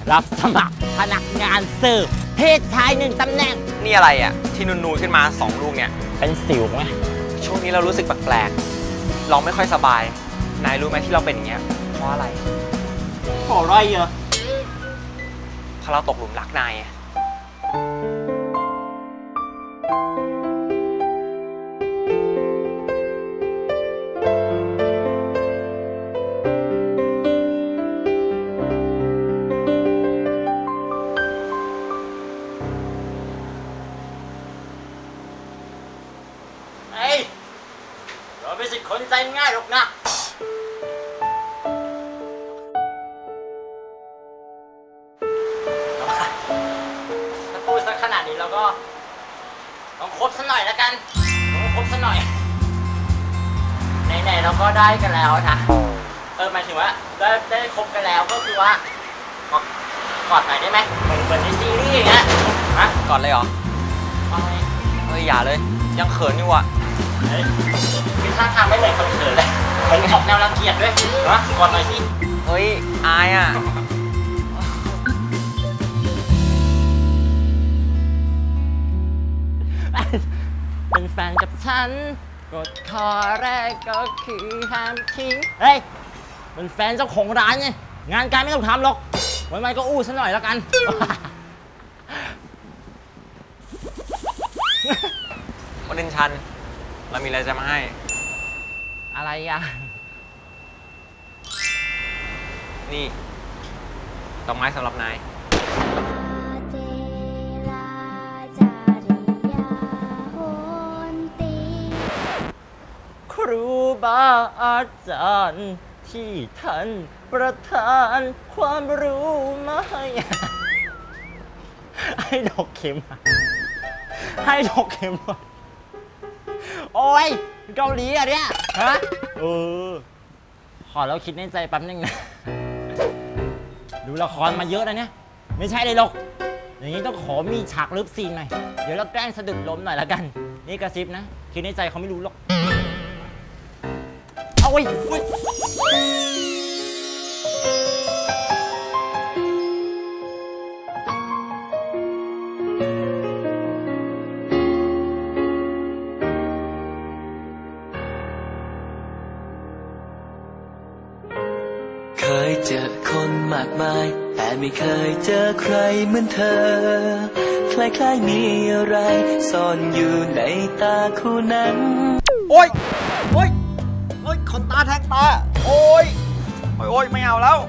รับสมัครพนักงานเสิร์ฟเพศชาย1 ตำแหน่งนี่อะไรอ่ะที่นูนๆขึ้นมา2 ลูกเนี่ยเป็นสิวไหมช่วงนี้เรารู้สึกแปลกๆเราไม่ค่อยสบายนายรู้ไหมที่เราเป็นอย่างเงี้ยเพราะอะไรเพราะอะไรอ่ะเพราะเราตกหลุมรักนายเราไม่ใช่คนใจง่ายหรอกนะถ้าพูดสักขนาดนี้เราก็ต้องคบสักหน่อยแล้วกันต้องคบสักหน่อยไหนๆเราก็ได้กันแล้วนะหมายถึงว่าได้คบกันแล้วก็คือว่ากอดหน่อยได้ไหมเหมือนในซีรีส์อย่างเงี้ยฮะกอดเลยเหรออย่าเลยยังเขินอยู่อ่ะคือท่าทางไม่เหมือนคนเขินเลยมันออกแนวรังเกียจด้วยนะกอดหน่อยสิอายอ่ะเป็นแฟนกับฉันกฎข้อแรกก็คือห้ามทิ้งเป็นแฟนเจ้าของร้านไงงานการไม่ต้องทำหรอกวันๆก็อู้ซะหน่อยแล้วกันวันดินชันเรามีอะไรจะมาให้อะไรอ่ะนี่ดอกไม้สำหรับนายครูบาอาจารย์ที่ท่านประทานความรู้มาให้ดอกเข็มโอ้ยเกาหลีอ่ะเนี่ยฮะขอแล้วคิดในใจแป๊บนึงนะดูละครมาเยอะนะเนี่ยไม่ใช่เลยหรอกอย่างนี้ต้องขอมีฉากลึกซีนหน่อยเดี๋ยวเราแกล้งสะดุดล้มหน่อยละกันนี่กระซิบนะคิดในใจเขาไม่รู้หรอกเอาไว้เคยเจอคนมากมายแต่ไม่เคยเจอใครเหมือนเธอคล้ายๆมีอะไรซ่อนอยู่ในตาคู่นั้นโอ๊ยขนตาแทงตาโอ๊ยไม่เอาแล้ว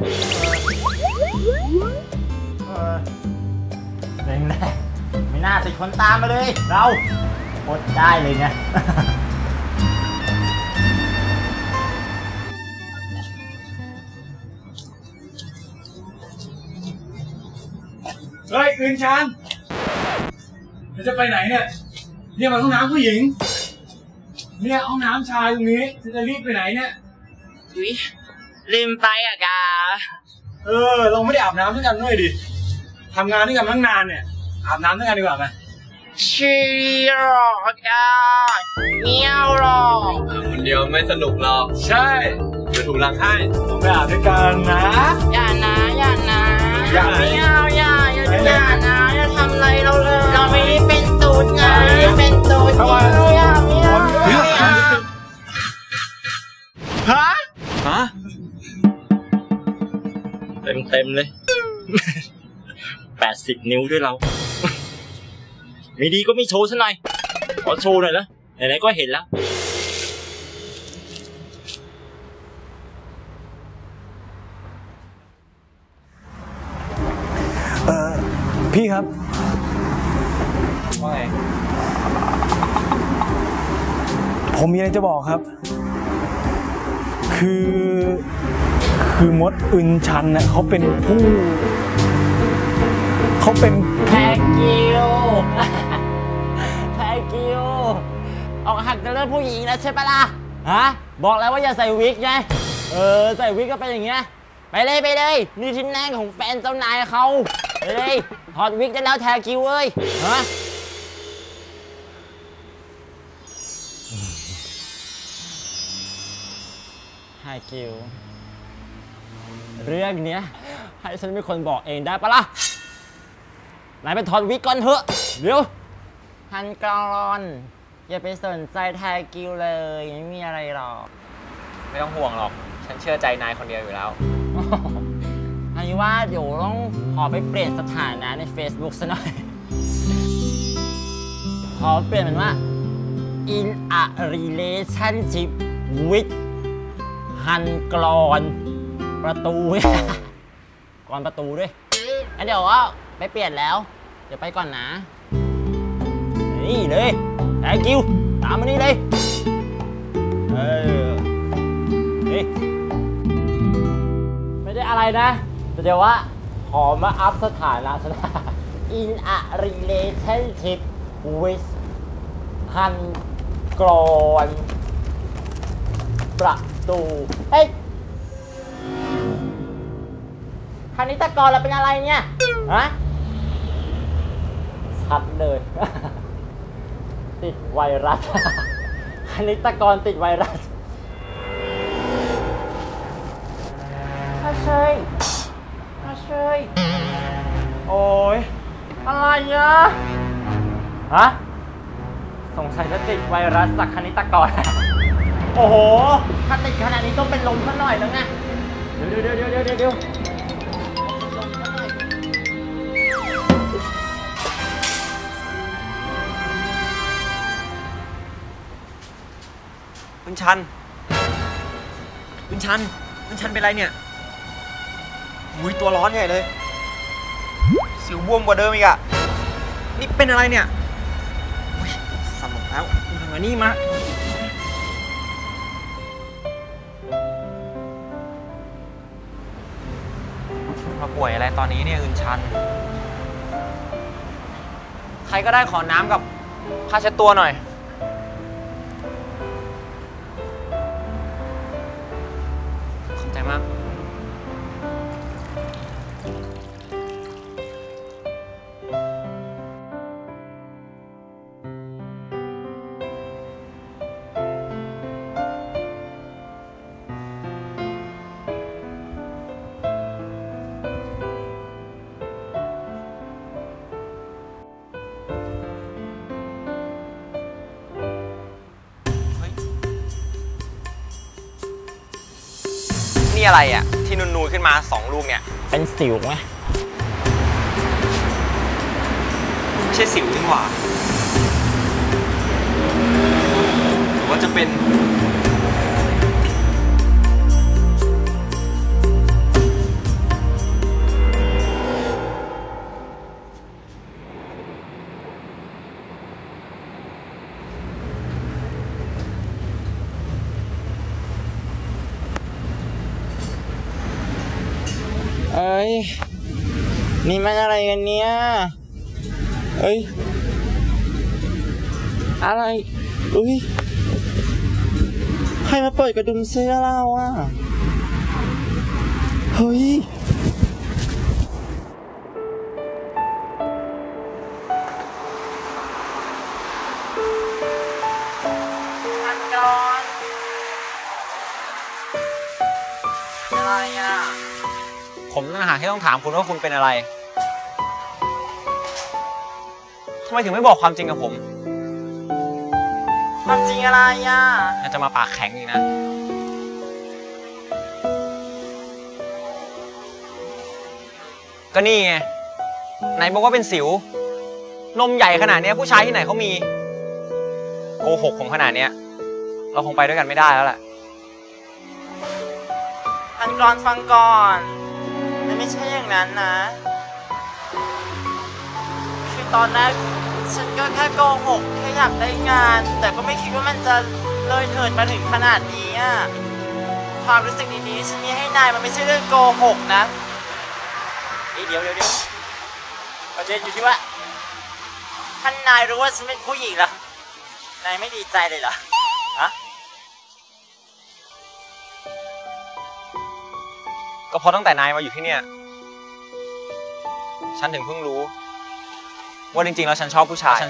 ไม่น่าติดคนตามมาเลยเราโคตรได้เลยเนี่ยเฮ้ยอื่นชันจะไปไหนเนี่ยเนี่ยมันห้องน้ำผู้หญิงเนี่ยห้องน้ำชายตรงนี้จะรีบไปไหนเนี่ยลืมไปอ่ะกาเราไม่ได้อาบน้ำด้วยกันด้วยดิทำงานด้วยกันตั้งนานเนี่ยอาบน้ำด้วยกันดีกว่าไหมชีหรอกาเงี้ยวหรอคนเดียวไม่สนุกหรอกใช่เดี๋ยวถูกหลังให้ต้องไปอาบด้วยกันนะอย่านะไม่เอาอย่านะอย่าทำอะไรเราเลยเราไม่ได้เป็นตูดไงเป็นตูดไม่เอาฮะเต็มเลย80 นิ้วด้วยเราไม่ดีก็ไม่โชว์ซะหน่อยขอโชว์หน่อยแล้วไหนๆก็เห็นแล้วพี่ครับว่าไงผมมีอะไรจะบอกครับคือมดอึนชันน่ะเขาเป็นแพ็กกิวออกหักจะเลิกผู้หญิงแล้วใช่ปะล่ะฮะบอกแล้วว่าอย่าใส่วิกไงใส่วิกก็เป็นอย่างเงี้ยไปเลยนี่ชิ้นแรกของแฟนเจ้านายเขาไปเลยถอดวิกได้แล้วแท็กกิวเอ้ยฮะแท็กกิวเรื่องเนี้ยให้ฉันเป็นคนบอกเองได้ปะล่ะนายไปถอดวิกก่อนเถอะเดี๋ยวฮันกรอนอย่าไปสนใจแทกิวเลยไม่มีอะไรหรอกไม่ต้องห่วงหรอก ฉันเชื่อใจนายคนเดียวอยู่แล้วอันนี้ว่าเดี๋ยวต้องขอไปเปลี่ยนสถานะใน Facebook ซะหน่อย ขอเปลี่ยนเป็นว่า in a relationship with ฮันกรอนประตู กรอนประตูด้วยงั้นเดี๋ยวว่าไปเปลี่ยนแล้ว เดี๋ยวไปก่อนนะ นี่เลยแทกิวตามมานี่เลยนี่ไม่ได้อะไรนะแต่เดี๋ยวว่าขอมาอัพสถานะซะนะ in a relationship with ฮันกรอนประตูเฮ้ยคณิตกรเราเป็นอะไรเนี่ยฮะชัดเลย ติดไวรัส คณิตกรติดไวรัสมาเชยโอ้ยอะไรอะฮะสงสัยจะติดไวรัสจากคณิตกร โอ้โหถ้าติดขนาดนี้ต้องเป็นลมซะหน่อยแล้วไงเดี๋ยวคุณชันเป็นไรเนี่ยอุ้ยตัวร้อนใหญ่เลย สิวบวมกว่าเดิมอีกอะนี่เป็นอะไรเนี่ยอุ้ยสมองแล้วทำไงนี่มาป่วยอะไรตอนนี้เนี่ยอื่นชัน ใครก็ได้ขอน้ำกับผ้าเช็ดตัวหน่อยขอบใจมากนี่อะไรอ่ะที่นูนๆขึ้นมา2 ลูกเนี่ยเป็นสิวไหมไม่ใช่สิวนี่หว่าหรือว่าจะเป็นเอ้ยนี่มันอะไรกันเนี่ยเอ้ยอะไรอุ้ยใครมาเปิดกระดุมเสื้อเราอ่ะเฮ้ยฮันกรอนอะไรอ่ะผมต่างหากที่ต้องถามคุณว่าคุณเป็นอะไรทำไมถึงไม่บอกความจริงกับผมความจริงอะไรอ่ะน่าจะมาปากแข็งอีกนะก็นี่ไงไหนบอกว่าเป็นสิวนมใหญ่ขนาดนี้ผู้ชายที่ไหนเขามีโกหกผมขนาดนี้เราคงไปด้วยกันไม่ได้แล้วแหละฮันกรอนฟังก่อนมันไม่ใช่อย่างนั้นนะคือตอนแรกฉันก็แค่โกหกแค่อยากได้งานแต่ก็ไม่คิดว่ามันจะเลยเถิดมาถึงขนาดนี้อ่ะความรู้สึกดีๆฉันมีให้นายมันไม่ใช่เรื่องโกหกนะเดี๋ยวประเด็นอยู่ที่ว่าท่านนายรู้ว่าฉันเป็นผู้หญิงแล้วนายไม่ดีใจเลยเหรอฮะก็เพราะตั้งแต่นายมาอยู่ที่เนี่ยฉันถึงเพิ่งรู้ว่าจริงๆแล้วฉันชอบผู้ชาย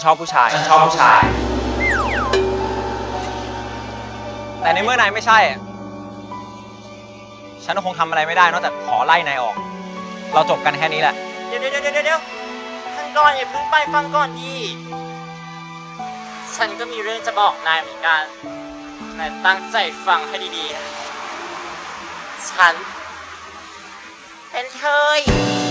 แต่ในเมื่อนายไม่ใช่ฉันก็คงทำอะไรไม่ได้นอกจากขอไล่นายออกเราจบกันแค่นี้แหละเดี๋ยวท่านก่อนอย่าเพิ่งไปฟังก่อนดีฉันก็มีเรื่องจะบอกนายเหมือนกันนายตั้งใจฟังให้ดีๆนะฉันเป็นเทย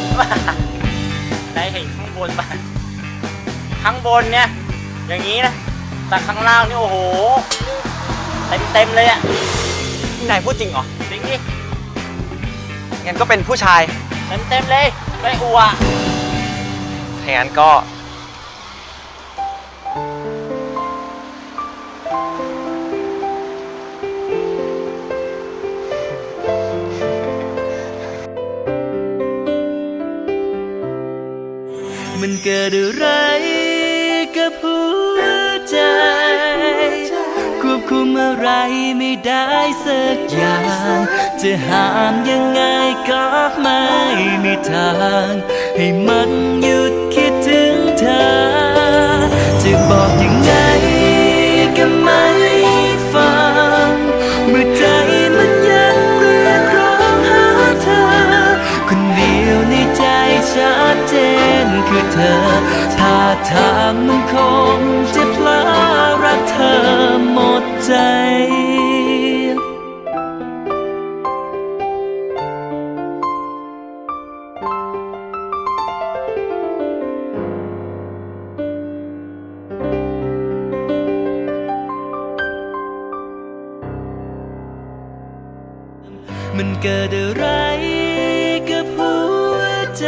นายเห็นข้างบนปะข้างบนเนี่ยอย่างนี้นะแต่ข้างล่างนี่โอ้โหเต็มเลยอะนายพูดจริงเหรอจริงดิงั้นก็เป็นผู้ชายเต็มเลยไม่อัวถ้างั้นก็มันเกิดอะไรกับหัวใจ ควบคุมอะไรไม่ได้สักอย่าง จะห้ามยังไงก็ไม่มีทาง ให้มันหยุดคิดถึงเธอ จะบอกยังไงก็ไม่ฟัง เมื่อใจมันยังเรียกร้องหาเธอ คนเดียวในใจชัดเจนคือเธอ ท่าทางมันคงจะพลาดรักเธอหมดใจ มันเกิดอะไรกับหัวใจ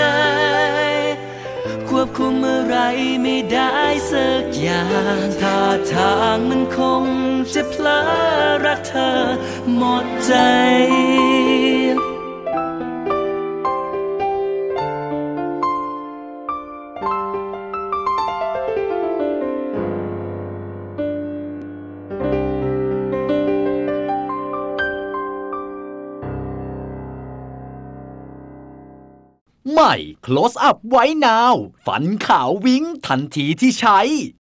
ควบคุมอะไรไม่ได้สักอย่างท่าทางมันคงจะพลาดรักเธอหมดใจใหม่ Close Up White Now ฟันขาววิ้งทันทีที่ใช้